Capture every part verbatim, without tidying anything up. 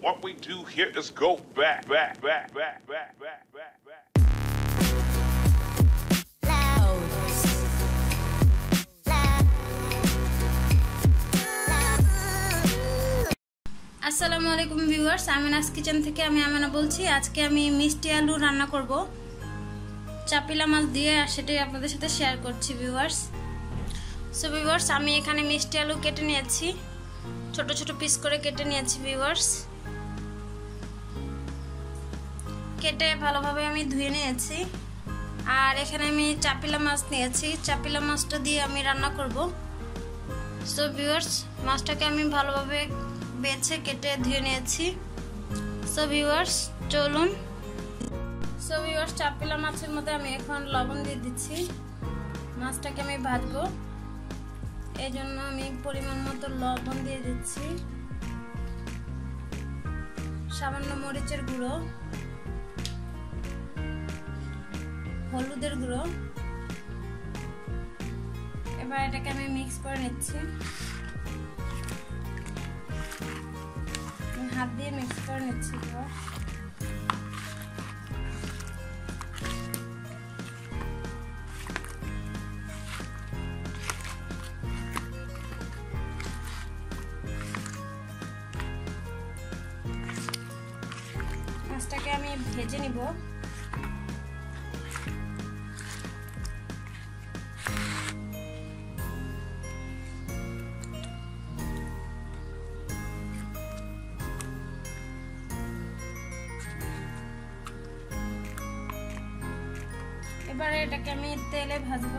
What we do here is go back, back, back, back, back, back, back, back. আসসালামু আলাইকুম viewers, Amina's kitchen থেকে আমি আমিনা বলছি। আজকে আমি মিষ্টি আলু রান্না করব চাপিলা মাছ দিয়ে, আর সেটাই আপনাদের সাথে শেয়ার করছি ভিউয়ার্স। সো ভিউয়ার্স, আমি এখানে মিষ্টি আলু কেটে নিয়েছি, ছোট ছোট পিস করে কেটে নিয়েছি ভিউয়ার্স। কেটে ভালোভাবে আমি ধুয়ে নিয়েছি। আর এখানে আমি চাপিলা মাছ নিয়েছি, চাপিলা মাছটা দিয়ে আমি রান্না করব। সো ভিউয়ার্স, মাছটাকে আমি ভালোভাবে বেছে কেটে ধুয়ে নিয়েছি। সো ভিউয়ার্স চলুন। সো ভিউয়ার্স, চাপিলা মাছের মধ্যে আমি এখন লবণ দিয়ে দিচ্ছি। মাছটাকে আমি ভাজবো, এই জন্য আমি পরিমাণ মতো লবণ দিয়ে দিচ্ছি, সামান্য মরিচের গুঁড়ো, হলুদের গুঁড়ো। এবার এটাকে আমি মিক্স করে নিচ্ছি, হাত দিয়ে মিক্স করে নিচ্ছি। মাছটাকে আমি ভেজে নিব। এবারে এটাকে আমি তেলে ভাজবো।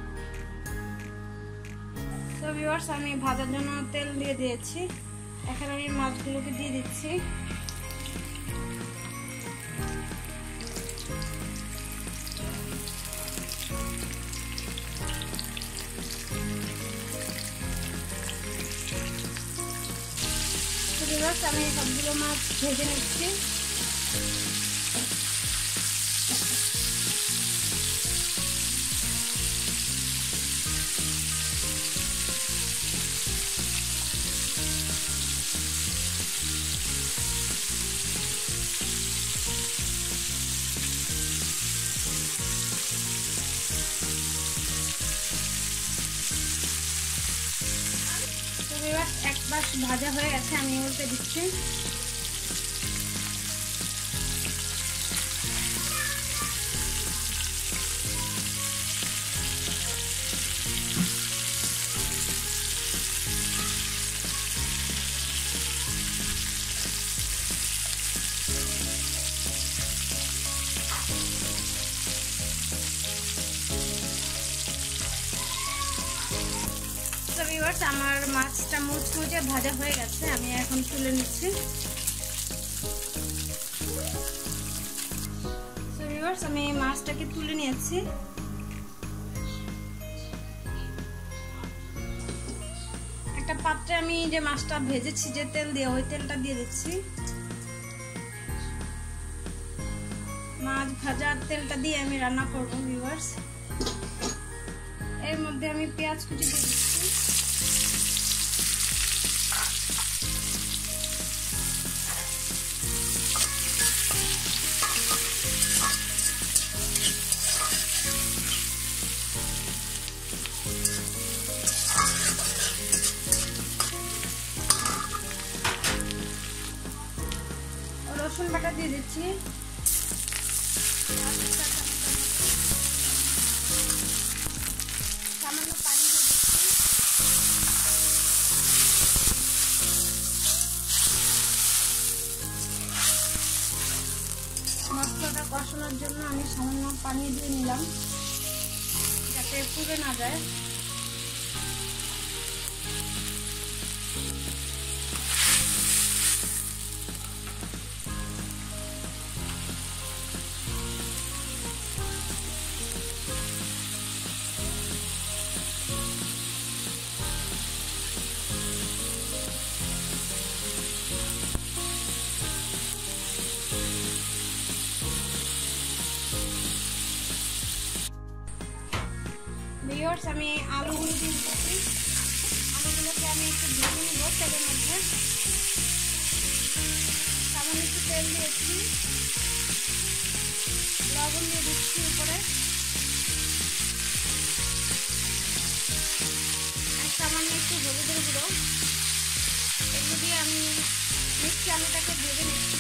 তো ভিউয়ার্স, আমি ভাজার জন্য তেল দিয়ে দিয়েছি। এখন আমি মাছগুলোকে দিয়ে দিচ্ছি। তো ভিউয়ার্স, আমি সবগুলো মাছ ভেজে নিচ্ছি। এক পাশ ভাজা হয়ে গেছে, আমি উল্টে দিচ্ছি। ভিউয়ার্স, আমার মাছটা মুচমুচে ভাজা হয়ে গেছে, আমি এখন তুলে নিচ্ছি। সো ভিউয়ার্স, আমি মাছটাকে তুলে নিয়েছি। একটা পাত্রে আমি যে মাছটা ভেজেছি যে তেল দিয়ে, ওই তেলটা দিয়ে দিচ্ছি। মাছ ভাজার তেলটা দিয়ে আমি রান্না করব ভিউয়ার্স। এর মধ্যে আমি পেঁয়াজ কুচি দিয়ে দিচ্ছি। রসুন বাটা দিয়ে দিচ্ছি। সামান্য পানি দিয়ে দিচ্ছি। মশলাটা কষানোর জন্য আমি সামান্য পানি দিয়ে নিলাম, যাতে পুড়ে না যায়। ভিউয়ার্স, আমি আলুগুলো দিয়ে দিচ্ছি। আলুগুলোকে আমি একটু ভেজে নেব তেলের মধ্যে। তেল দিয়েছি, লবণ দিয়ে দিচ্ছি উপরে, আর সামান্য একটু হলুদের গুঁড়ো। এগুলো দিয়ে আমি মিষ্টি আলুটাকে ভেজে নিচ্ছি।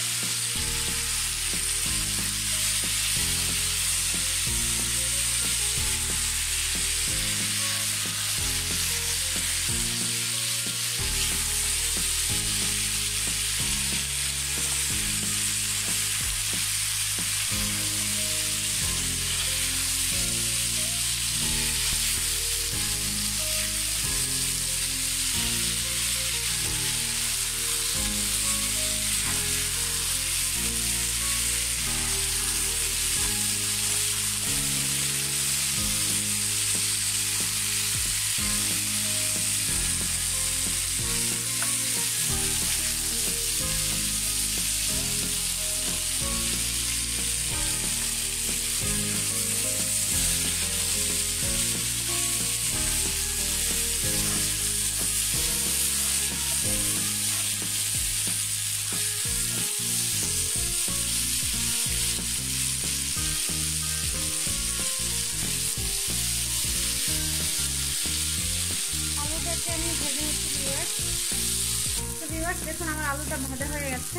আমি ভেজে নিচ্ছি ভিউয়ার্স। তো ভিউয়ার্স দেখুন আমার আলুটা ভাজা হয়ে গেছে।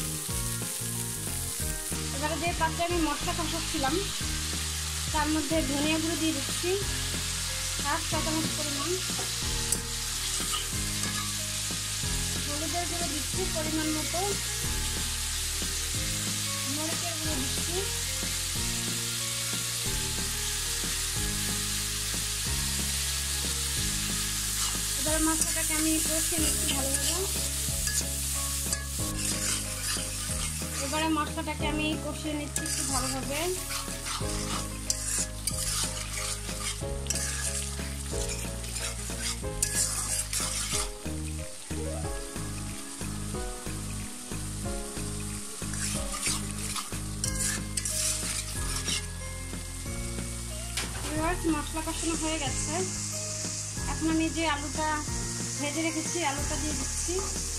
এবারে যে পাত্রে আমি মশলা কষাচ্ছিলাম তার মধ্যে ধনিয়া গুঁড়ো দিয়ে দিচ্ছি হাফ চা চামচ পরিমাণ, হলুদের গুঁড়ো দিচ্ছি পরিমাণ মতো, মরিচের গুঁড়ো দিচ্ছি, এবার মশলাটাকে আমি কষিয়ে নিচ্ছি ভালোভাবে। এবারে মশলাটাকে আমি কষিয়ে নিচ্ছি একটু ভালোভাবে। মশলা কষানো হয়ে গেছে, এখন আমি যে আলুটা ভেজে রেখেছি আলুটা দিয়ে দিচ্ছি।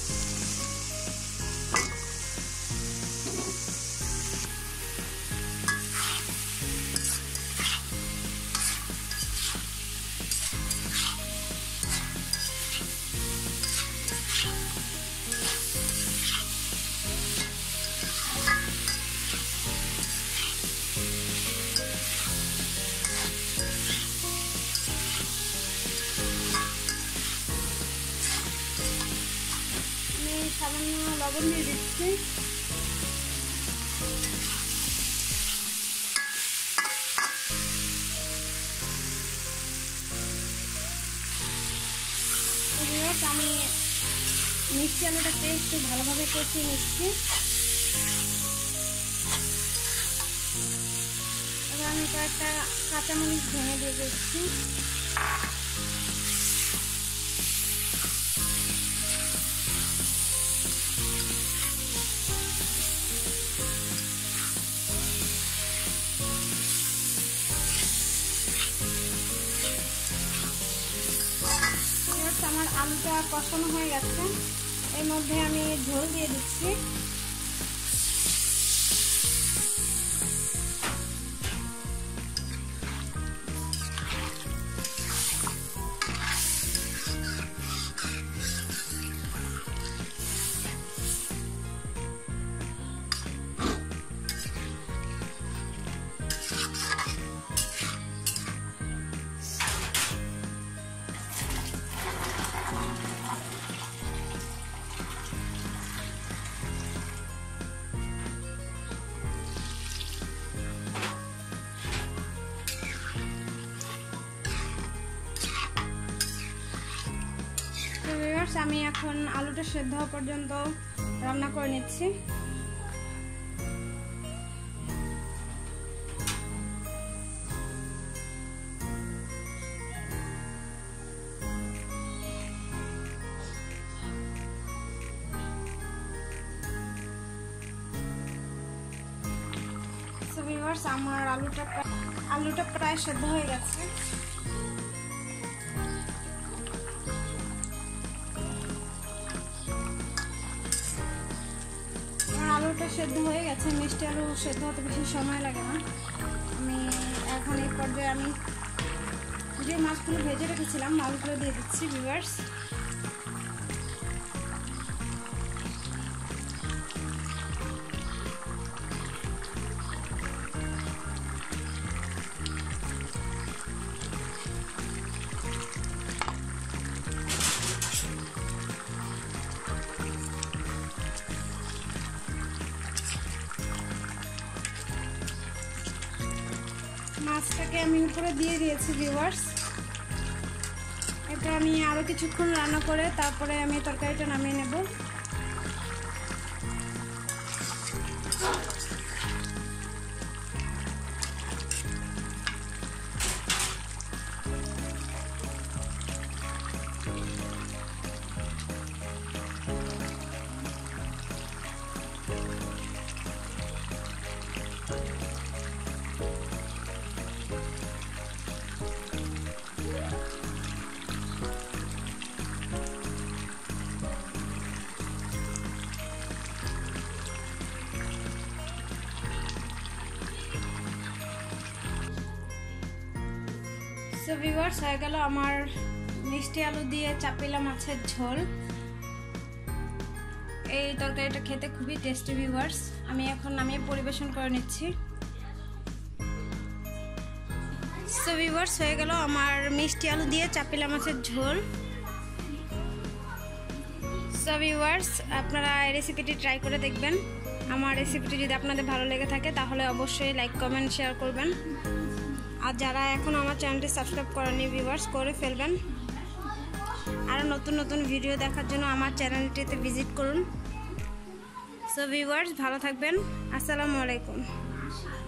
সামান্য লবণ দিয়ে দিচ্ছি, আমি মিষ্টি আলুটাকে একটু ভালোভাবে কষিয়ে নিচ্ছি। এবার আমি কয়েকটা কাঁচামরিচ ভেঙে দিয়ে দিচ্ছি। আমার আলুটা কষানো হয়ে গেছে, এর মধ্যে আমি ঝোল দিয়ে দিচ্ছি। আমি এখন আলুটা সেদ্ধ হওয়া পর্যন্ত রান্না করে নিচ্ছি। সো ভিউয়ার্স আমার আলুটা আলুটা প্রায় সেদ্ধ হয়ে গেছে। আলুটা সেদ্ধ হয়ে গেছে। মিষ্টি আলু সেদ্ধ হতে বেশি সময় লাগে না। আমি এখন এই পর্যায়ে আমি যে মাছগুলো ভেজে রেখেছিলাম মাছগুলো দিয়ে দিচ্ছি ভিউয়ার্স। মাছটাকে আমি উপরে দিয়ে দিয়েছি ভিউয়ার্স। এটা আমি আরও কিছুক্ষণ রান্না করে তারপরে আমি তরকারিটা নামিয়ে নেব। সো ভিউয়ার্স, হয়ে গেল আমার মিষ্টি আলু দিয়ে চাপিলা মাছের ঝোল। এই তরকারিটা খেতে খুবই টেস্টি ভিউয়ার্স। আমি এখন নামিয়ে পরিবেশন করে নিচ্ছি। সো ভিউয়ার্স, হয়ে গেল আমার মিষ্টি আলু দিয়ে চাপিলা মাছের ঝোল। সো ভিউয়ার্স, আপনারা এই রেসিপিটি ট্রাই করে দেখবেন। আমার রেসিপিটি যদি আপনাদের ভালো লেগে থাকে তাহলে অবশ্যই লাইক কমেন্ট শেয়ার করবেন। আর যারা এখন আমার চ্যানেলটি সাবস্ক্রাইব করেনি ভিউয়ার্স, করে ফেলবেন। আরও নতুন নতুন ভিডিও দেখার জন্য আমার চ্যানেলটিতে ভিজিট করুন। সো ভিউয়ার্স, ভালো থাকবেন। আসসালামু আলাইকুম।